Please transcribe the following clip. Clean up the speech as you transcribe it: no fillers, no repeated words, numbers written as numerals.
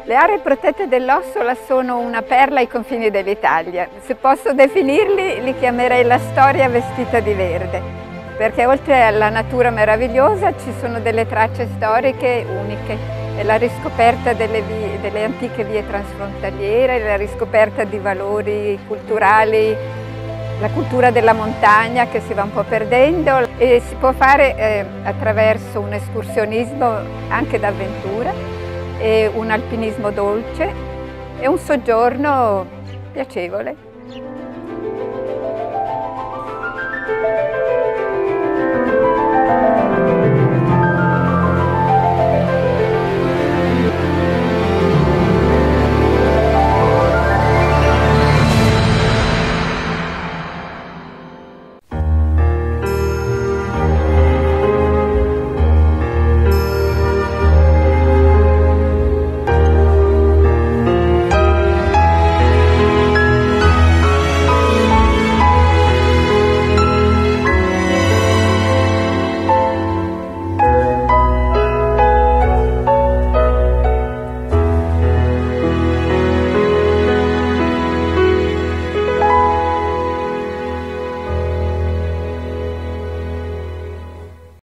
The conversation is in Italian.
Le aree protette dell'Ossola sono una perla ai confini dell'Italia. Se posso definirli, li chiamerei la storia vestita di verde, perché oltre alla natura meravigliosa ci sono delle tracce storiche uniche. È la riscoperta delle antiche vie transfrontaliere, la riscoperta di valori culturali, la cultura della montagna che si va un po' perdendo, e si può fare attraverso un escursionismo anche d'avventura, e un alpinismo dolce e un soggiorno piacevole.